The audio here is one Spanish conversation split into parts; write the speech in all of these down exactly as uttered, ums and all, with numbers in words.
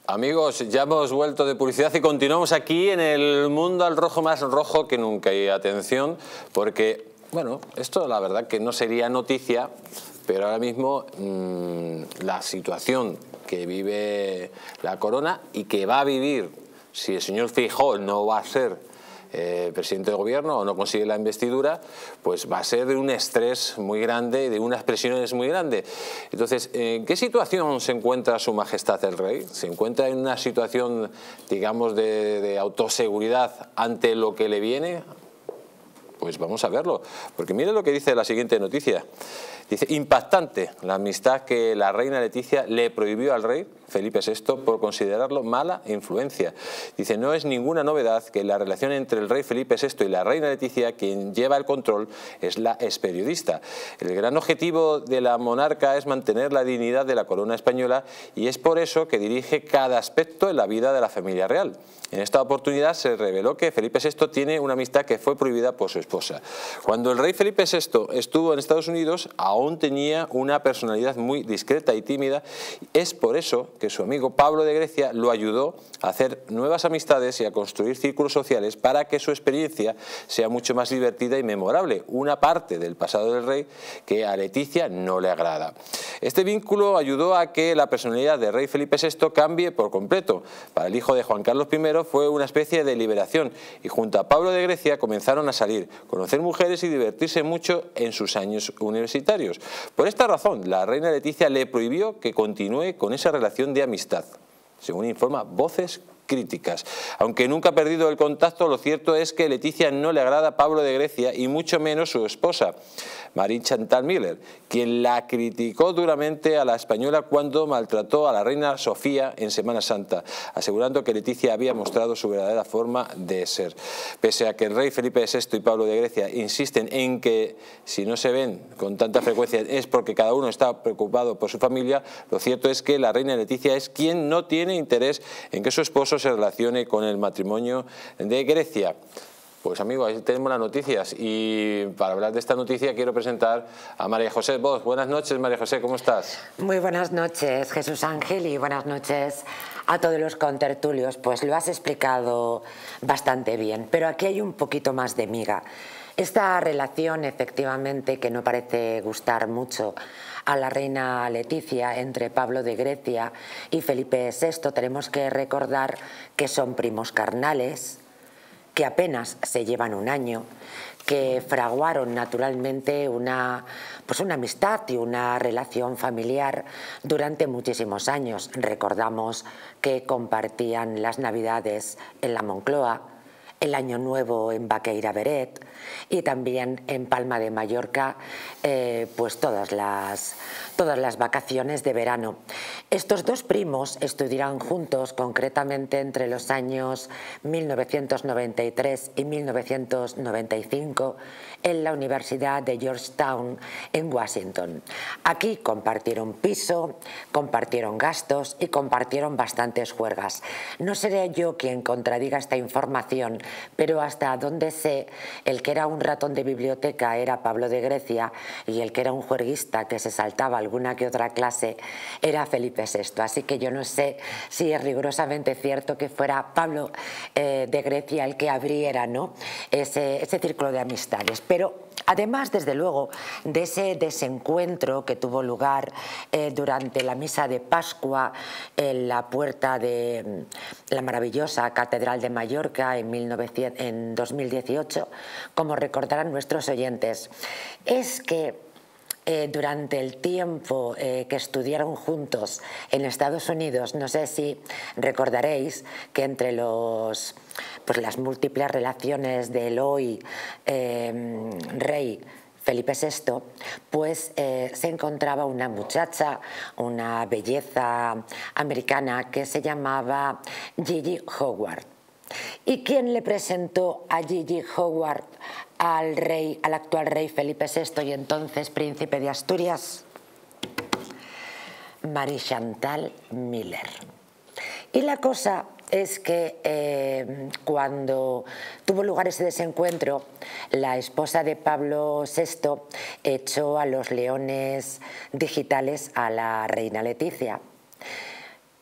Amigos, ya hemos vuelto de publicidad y continuamos aquí en el mundo al rojo, más rojo que nunca. Y atención, porque, bueno, esto la verdad que no sería noticia, pero ahora mismo mmm, la situación que vive la corona y que va a vivir si el señor Feijóo no va a ser Eh, presidente del gobierno o no consigue la investidura, pues va a ser de un estrés muy grande, de unas presiones muy grandes. Entonces, ¿en qué situación se encuentra su majestad el rey? ¿Se encuentra en una situación, digamos, de, de autoseguridad ante lo que le viene? Pues vamos a verlo, porque mire lo que dice la siguiente noticia. Dice, impactante la amistad que la reina Leticia le prohibió al rey Felipe sexto por considerarlo mala influencia. Dice, no es ninguna novedad que la relación entre el rey Felipe sexto y la reina Leticia, quien lleva el control, es la ex periodista. El gran objetivo de la monarca es mantener la dignidad de la corona española y es por eso que dirige cada aspecto de la vida de la familia real. En esta oportunidad se reveló que Felipe sexto tiene una amistad que fue prohibida por su esposa. Cuando el rey Felipe sexto estuvo en Estados Unidos, aún tenía una personalidad muy discreta y tímida. Es por eso que su amigo Pablo de Grecia lo ayudó a hacer nuevas amistades y a construir círculos sociales para que su experiencia sea mucho más divertida y memorable, una parte del pasado del rey que a Leticia no le agrada. Este vínculo ayudó a que la personalidad del rey Felipe sexto cambie por completo. Para el hijo de Juan Carlos primero fue una especie de liberación y junto a Pablo de Grecia comenzaron a salir, conocer mujeres y divertirse mucho en sus años universitarios. Por esta razón, la reina Leticia le prohibió que continúe con esa relación de amistad, según informa Voces Críticas. Aunque nunca ha perdido el contacto, lo cierto es que Leticia no le agrada a Pablo de Grecia y mucho menos su esposa, Marie Chantal Miller, quien la criticó duramente a la española cuando maltrató a la reina Sofía en Semana Santa, asegurando que Leticia había mostrado su verdadera forma de ser. Pese a que el rey Felipe sexto y Pablo de Grecia insisten en que si no se ven con tanta frecuencia es porque cada uno está preocupado por su familia, lo cierto es que la reina Leticia es quien no tiene interés en que su esposo se relacione con el matrimonio de Grecia. Pues amigos, ahí tenemos las noticias y para hablar de esta noticia quiero presentar a María José Bosch. Buenas noches, María José, ¿cómo estás? Muy buenas noches, Jesús Ángel, y buenas noches a todos los contertulios. Pues lo has explicado bastante bien, pero aquí hay un poquito más de miga. Esta relación, efectivamente, que no parece gustar mucho a la reina Leticia entre Pablo de Grecia y Felipe sexto, tenemos que recordar que son primos carnales, que apenas se llevan un año, que fraguaron naturalmente una, pues una amistad y una relación familiar durante muchísimos años. Recordamos que compartían las Navidades en la Moncloa, el Año Nuevo en Baqueira Beret y también en Palma de Mallorca, eh, pues todas las, todas las vacaciones de verano. Estos dos primos estudiaron juntos, concretamente entre los años mil novecientos noventa y tres y mil novecientos noventa y cinco, en la Universidad de Georgetown en Washington. Aquí compartieron piso, compartieron gastos y compartieron bastantes juergas. No seré yo quien contradiga esta información, pero hasta donde sé, el que era un ratón de biblioteca era Pablo de Grecia y el que era un juerguista que se saltaba alguna que otra clase era Felipe sexto. Así que yo no sé si es rigurosamente cierto que fuera Pablo eh, de Grecia el que abriera, ¿no?, ese, ese círculo de amistades. Pero además, desde luego, de ese desencuentro que tuvo lugar eh, durante la misa de Pascua en la puerta de la maravillosa Catedral de Mallorca en, mil novecientos, en dos mil dieciocho, como recordarán nuestros oyentes, es que Eh, durante el tiempo eh, que estudiaron juntos en Estados Unidos, no sé si recordaréis que entre los, pues las múltiples relaciones del hoy eh, rey Felipe sexto, pues eh, se encontraba una muchacha, una belleza americana que se llamaba Gigi Howard. ¿Y quién le presentó a Gigi Howard al rey, al actual rey Felipe sexto y entonces príncipe de Asturias? Marie Chantal Miller. Y la cosa es que eh, cuando tuvo lugar ese desencuentro, la esposa de Pablo sexto echó a los leones digitales a la reina Leticia.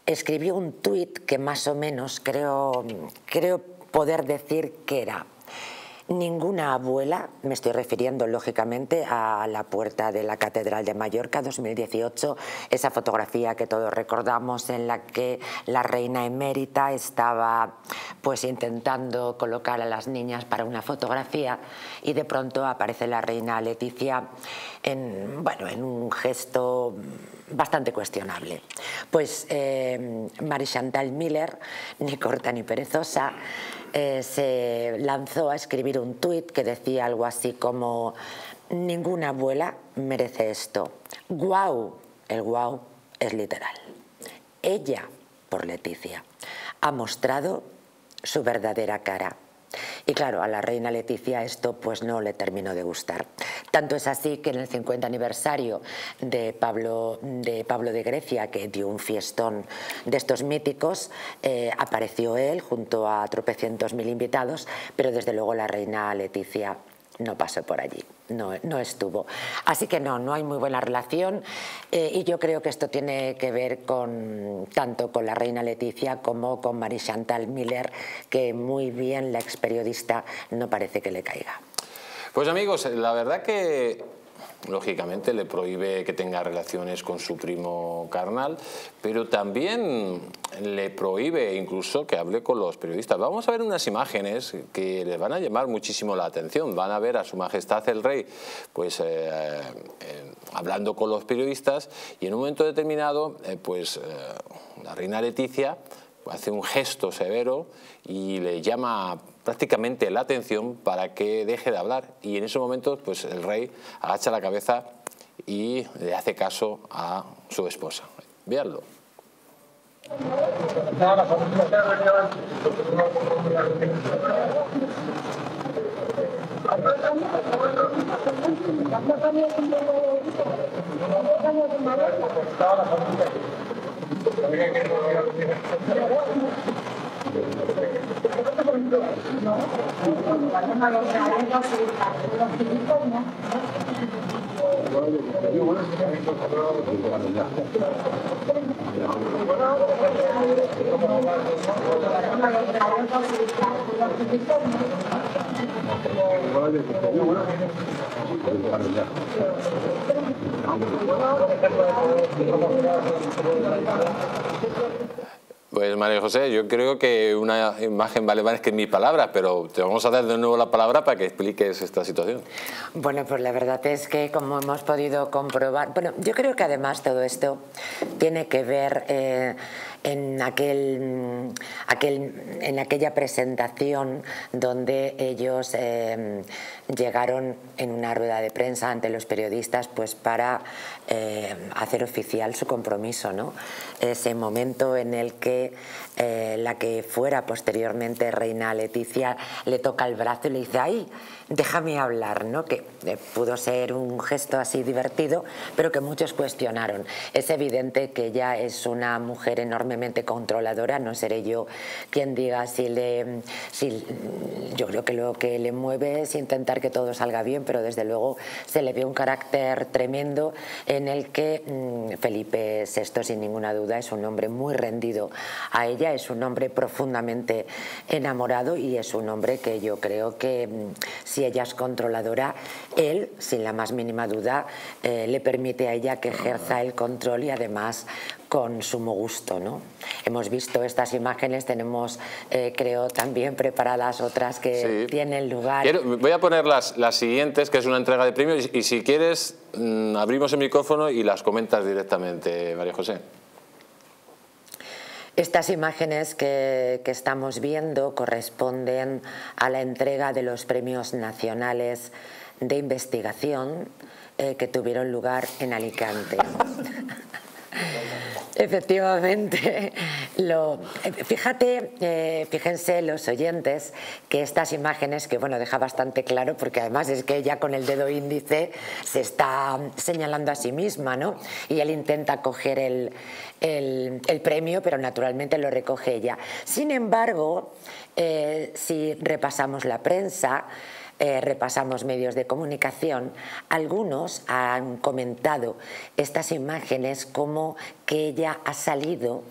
escribió un tuit que más o menos creo, creo poder decir que era: ninguna abuela, me estoy refiriendo lógicamente a la puerta de la Catedral de Mallorca dos mil dieciocho, esa fotografía que todos recordamos en la que la reina emérita estaba pues intentando colocar a las niñas para una fotografía y de pronto aparece la reina Leticia en, bueno, en un gesto bastante cuestionable. Pues eh, Marie Chantal Miller, ni corta ni perezosa, Eh, se lanzó a escribir un tuit que decía algo así como: ninguna abuela merece esto. ¡Guau! El guau es literal. Ella, por Leticia, ha mostrado su verdadera cara. Y claro, a la reina Leticia esto pues no le terminó de gustar. Tanto es así que en el cincuenta aniversario de Pablo de, Pablo de Grecia, que dio un fiestón de estos míticos, eh, apareció él junto a tropecientos mil invitados, pero desde luego la reina Leticia no pasó por allí, no, no estuvo. Así que no, no hay muy buena relación eh, y yo creo que esto tiene que ver con tanto con la reina Leticia como con Marie Chantal Miller, que muy bien la ex periodista no parece que le caiga. Pues amigos, la verdad que lógicamente le prohíbe que tenga relaciones con su primo carnal, pero también le prohíbe incluso que hable con los periodistas. Vamos a ver unas imágenes que les van a llamar muchísimo la atención. Van a ver a su majestad el rey pues eh, eh, hablando con los periodistas, y en un momento determinado eh, pues eh, la reina Leticia hace un gesto severo y le llama prácticamente la atención para que deje de hablar, y en ese momento pues el rey agacha la cabeza y le hace caso a su esposa. Véanlo. Pues María José, yo creo que una imagen vale más que mil palabras, pero te vamos a dar de nuevo la palabra para que expliques esta situación. Bueno, pues la verdad es que, como hemos podido comprobar, bueno, yo creo que además todo esto tiene que ver eh, en, aquel, aquel, en aquella presentación donde ellos eh, llegaron en una rueda de prensa ante los periodistas pues para eh, hacer oficial su compromiso, ¿no? Ese momento en el que eh, la que fuera posteriormente reina Leticia le toca el brazo y le dice: ¡ay, déjame hablar!, ¿no? Que eh, pudo ser un gesto así divertido, pero que muchos cuestionaron. Es evidente que ella es una mujer enormemente controladora. No seré yo quien diga si le... Si, yo creo que lo que le mueve es intentar que todo salga bien, pero desde luego se le ve un carácter tremendo en el que mmm, Felipe sexto, sin ninguna duda, es un hombre muy rendido a ella, es un hombre profundamente enamorado y es un hombre que yo creo que mmm, si ella es controladora, él, sin la más mínima duda, eh, le permite a ella que ejerza el control, y además con sumo gusto, ¿no? Hemos visto estas imágenes, tenemos, eh, creo, también preparadas otras que sí tienen lugar. Quiero, voy a poner las, las siguientes, que es una entrega de premios, y, y si quieres mmm, abrimos el micrófono y las comentas directamente, María José. Estas imágenes que, que estamos viendo corresponden a la entrega de los premios nacionales de investigación eh, que tuvieron lugar en Alicante. Efectivamente, lo, fíjate, eh, fíjense los oyentes que estas imágenes, que bueno, deja bastante claro, porque además es que ella con el dedo índice se está señalando a sí misma, ¿no? Y él intenta coger el, el, el premio, pero naturalmente lo recoge ella. Sin embargo, eh, si repasamos la prensa, Eh, repasamos medios de comunicación, algunos han comentado estas imágenes como que ella ha salido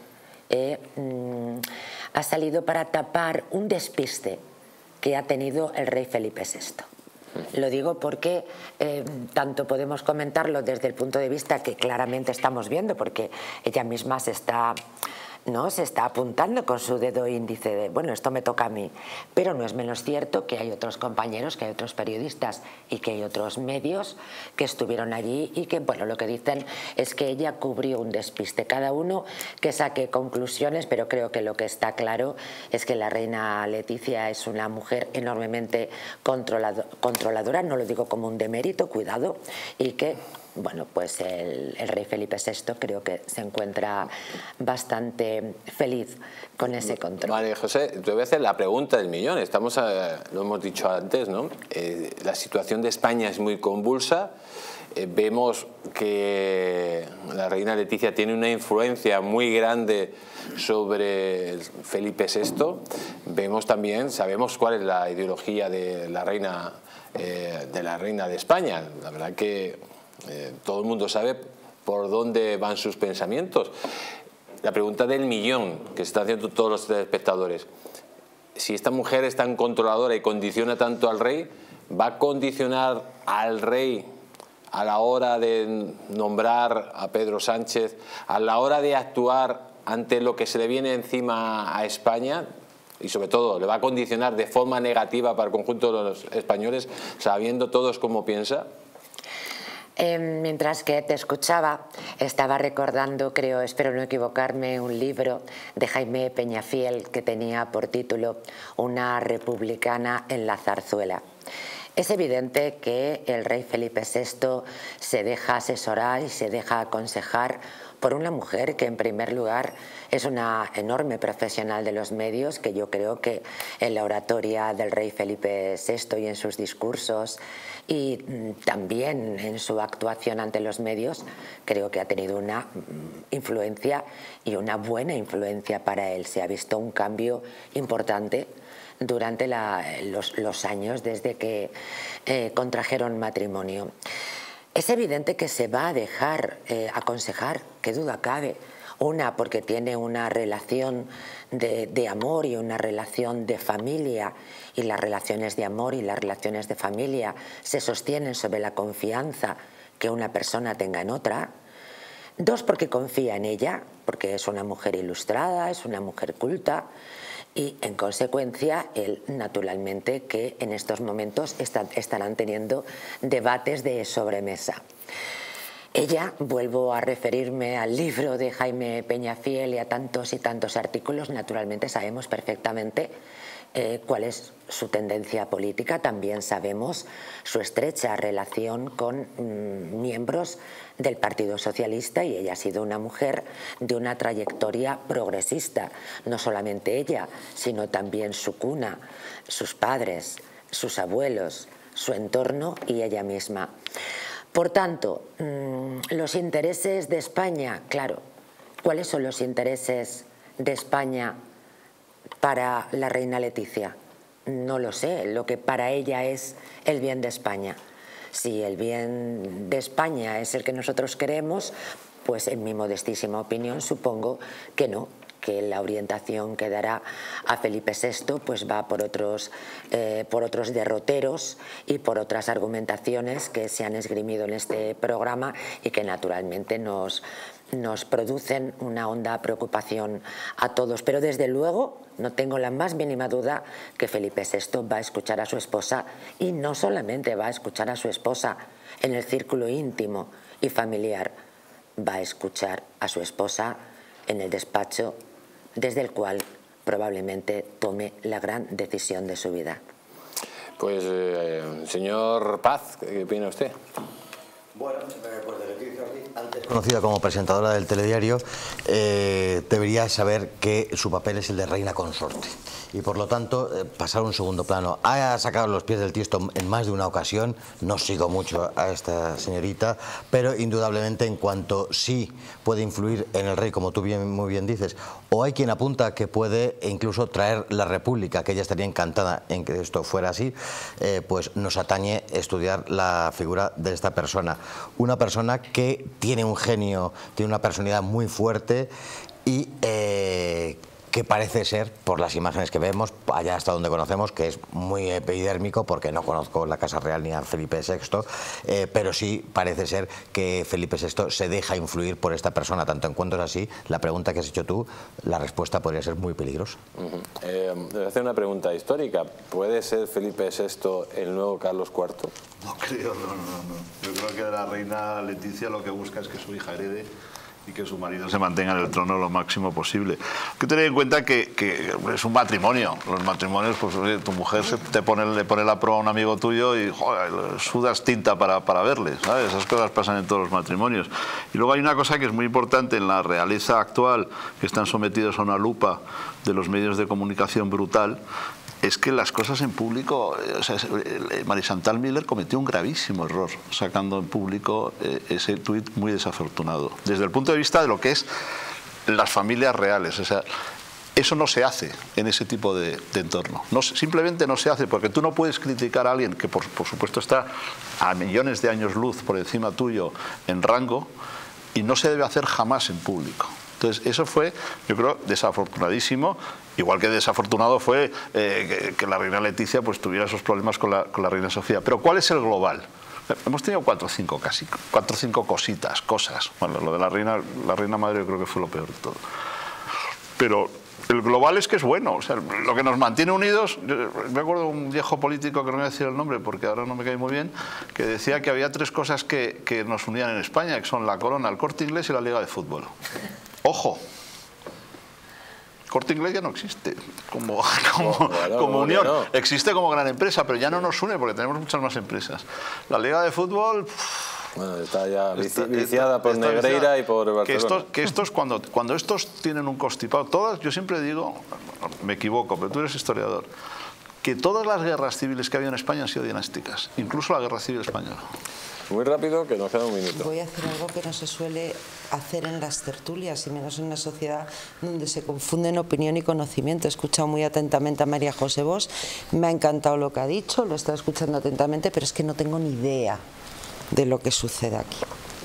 eh, mm, ha salido para tapar un despiste que ha tenido el rey Felipe sexto. Lo digo porque eh, tanto podemos comentarlo desde el punto de vista que claramente estamos viendo, porque ella misma se está, ¿no? se está apuntando con su dedo índice de, bueno, esto me toca a mí, pero no es menos cierto que hay otros compañeros, que hay otros periodistas y que hay otros medios que estuvieron allí y que, bueno, lo que dicen es que ella cubrió un despiste. Cada uno que saque conclusiones, pero creo que lo que está claro es que la reina Leticia es una mujer enormemente controlado, controladora, no lo digo como un demérito, cuidado, y que bueno, pues el, el rey Felipe sexto creo que se encuentra bastante feliz con ese control. María José, te voy a hacer la pregunta del millón. Estamos, a, lo hemos dicho antes, ¿no? Eh, la situación de España es muy convulsa. Eh, vemos que la reina Leticia tiene una influencia muy grande sobre Felipe sexto. Vemos también, sabemos cuál es la ideología de la reina, eh, de la reina de España. La verdad que Eh, todo el mundo sabe por dónde van sus pensamientos. La pregunta del millón que se están haciendo todos los espectadores: si esta mujer es tan controladora y condiciona tanto al rey, ¿va a condicionar al rey a la hora de nombrar a Pedro Sánchez, a la hora de actuar ante lo que se le viene encima a España? Y sobre todo, ¿le va a condicionar de forma negativa para el conjunto de los españoles, sabiendo todos cómo piensa? Eh, mientras que te escuchaba, estaba recordando, creo, espero no equivocarme, un libro de Jaime Peñafiel que tenía por título Una republicana en la zarzuela. Es evidente que el rey Felipe sexto se deja asesorar y se deja aconsejar por una mujer que, en primer lugar, es una enorme profesional de los medios, que yo creo que en la oratoria del rey Felipe sexto y en sus discursos y también en su actuación ante los medios, creo que ha tenido una influencia y una buena influencia para él. Se ha visto un cambio importante durante la, los, los años desde que eh, contrajeron matrimonio. Es evidente que se va a dejar eh, aconsejar, qué duda cabe. Una, porque tiene una relación de, de amor y una relación de familia, y las relaciones de amor y las relaciones de familia se sostienen sobre la confianza que una persona tenga en otra. Dos, porque confía en ella, porque es una mujer ilustrada, es una mujer culta, y en consecuencia él, naturalmente, que en estos momentos están, estarán teniendo debates de sobremesa. Ella, vuelvo a referirme al libro de Jaime Peñafiel y a tantos y tantos artículos, naturalmente sabemos perfectamente eh, cuál es su tendencia política, también sabemos su estrecha relación con mmm, miembros del Partido Socialista, y ella ha sido una mujer de una trayectoria progresista, no solamente ella, sino también su cuna, sus padres, sus abuelos, su entorno y ella misma. Por tanto, los intereses de España, claro, ¿cuáles son los intereses de España para la reina Leticia? No lo sé, lo que para ella es el bien de España. Si el bien de España es el que nosotros queremos, pues en mi modestísima opinión supongo que no, que la orientación que dará a Felipe sexto pues va por otros, eh, por otros derroteros y por otras argumentaciones que se han esgrimido en este programa y que naturalmente nos, nos producen una honda preocupación a todos. Pero desde luego no tengo la más mínima duda que Felipe sexto va a escuchar a su esposa, y no solamente va a escuchar a su esposa en el círculo íntimo y familiar, va a escuchar a su esposa en el despacho desde el cual probablemente tome la gran decisión de su vida. Pues, eh, señor Paz, ¿qué opina usted? Bueno, pues de Leticia, antes conocida como presentadora del telediario, eh, debería saber que su papel es el de reina consorte. Y por lo tanto, eh, pasar a un segundo plano. Ha sacado los pies del tiesto en más de una ocasión, no sigo mucho a esta señorita, pero indudablemente en cuanto sí puede influir en el rey, como tú bien, muy bien dices, o hay quien apunta que puede incluso traer la república, que ella estaría encantada en que esto fuera así, eh, pues nos atañe estudiar la figura de esta persona. Una persona que tiene un genio, tiene una personalidad muy fuerte, y eh, que parece ser, por las imágenes que vemos, allá hasta donde conocemos, que es muy epidérmico, porque no conozco la Casa Real ni a Felipe sexto, eh, pero sí parece ser que Felipe sexto se deja influir por esta persona, tanto en cuanto es así. La pregunta que has hecho tú, la respuesta podría ser muy peligrosa. Uh-huh. eh, voy a hacer una pregunta histórica. ¿Puede ser Felipe sexto el nuevo Carlos cuarto? No creo, no, no, no. Yo creo que la reina Leticia lo que busca es que su hija herede y que su marido se mantenga en el trono lo máximo posible. Hay que tener en cuenta que, que es un matrimonio. Los matrimonios, pues oye, tu mujer se te pone, le pone la proa a un amigo tuyo y joder, sudas tinta para, para verle, ¿sabes? Esas cosas pasan en todos los matrimonios. Y luego hay una cosa que es muy importante en la realeza actual, que están sometidos a una lupa de los medios de comunicación brutal, es que las cosas en público, o sea, María Chantal Miller cometió un gravísimo error sacando en público eh, ese tuit muy desafortunado, desde el punto de vista de lo que es las familias reales. O sea, eso no se hace en ese tipo de, de entorno. No, simplemente no se hace, porque tú no puedes criticar a alguien que por, por supuesto está a millones de años luz por encima tuyo en rango, y no se debe hacer jamás en público. Entonces, eso fue, yo creo, desafortunadísimo, igual que desafortunado fue eh, que, que la reina Leticia pues, tuviera esos problemas con la, con la reina Sofía. Pero ¿cuál es el global? Hemos tenido cuatro o cinco casi, cuatro o cinco cositas, cosas. Bueno, lo de la reina, la reina madre yo creo que fue lo peor de todo. Pero el global es que es bueno, o sea, lo que nos mantiene unidos. Yo me acuerdo de un viejo político, que no voy a decir el nombre porque ahora no me cae muy bien, que decía que había tres cosas que, que nos unían en España, que son la Corona, el Corte Inglés y la Liga de Fútbol. Ojo, Corte Inglés ya no existe como, como, oh, bueno, como unión, no. Existe como gran empresa, pero ya no nos une porque tenemos muchas más empresas. La Liga de Fútbol... Bueno, está ya está, viciada está, por está Negreira viciada. Y por Barcelona. Que estos, que estos cuando, cuando estos tienen un constipado, todas, yo siempre digo, me equivoco, pero tú eres historiador, que todas las guerras civiles que ha habido en España han sido dinásticas, incluso la Guerra Civil Española. Muy rápido, que nos queda un minuto. Voy a hacer algo que no se suele hacer en las tertulias, y menos en una sociedad donde se confunden opinión y conocimiento. He escuchado muy atentamente a María José Bosch, me ha encantado lo que ha dicho, lo he estado escuchando atentamente, pero es que no tengo ni idea de lo que sucede aquí.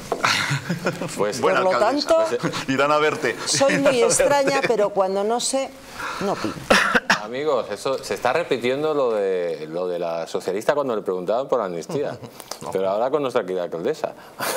Pues, Por lo tanto, irán a verte. Soy muy extraña, pero cuando no sé, no opino. Amigos, eso se está repitiendo lo de lo de la socialista cuando le preguntaban por la amnistía, pero ahora con nuestra querida alcaldesa.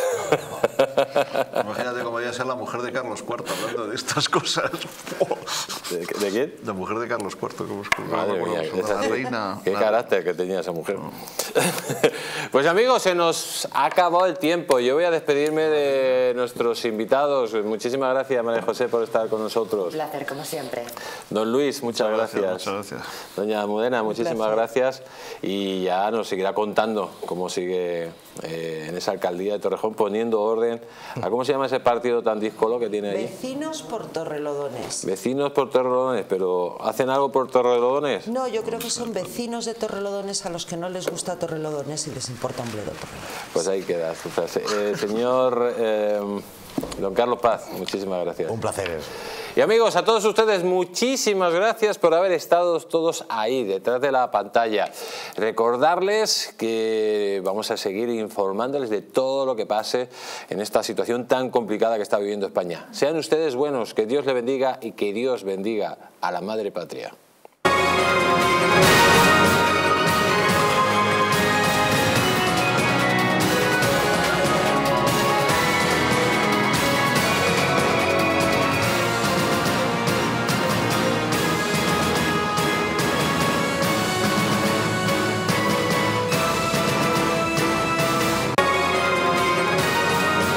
Imagínate cómo vaya a ser la mujer de Carlos cuarto hablando de estas cosas. ¿De, ¿De quién? La mujer de Carlos cuarto, como es Madre mía, la reina. Qué la... carácter que tenía esa mujer. No. Pues amigos, se nos ha acabado el tiempo. Yo voy a despedirme de nuestros invitados. Muchísimas gracias, María José, por estar con nosotros. Un placer, como siempre. Don Luis, muchas, muchas gracias. gracias. Muchas gracias. Doña Almudena, muchísimas gracias, y ya nos seguirá contando cómo sigue eh, en esa alcaldía de Torrejón poniendo orden a cómo se llama ese partido tan díscolo que tiene ahí. Vecinos por Torrelodones. Vecinos por Torrelodones, pero ¿hacen algo por Torrelodones? No, yo creo que son vecinos de Torrelodones a los que no les gusta Torrelodones y les importa un bledo Torrelodones. Pues ahí queda su frase. Eh, señor eh, don Carlos Paz, muchísimas gracias. Un placer. Y amigos, a todos ustedes, muchísimas gracias por haber estado todos ahí, detrás de la pantalla. Recordarles que vamos a seguir informándoles de todo lo que pase en esta situación tan complicada que está viviendo España. Sean ustedes buenos, que Dios le bendiga y que Dios bendiga a la Madre Patria.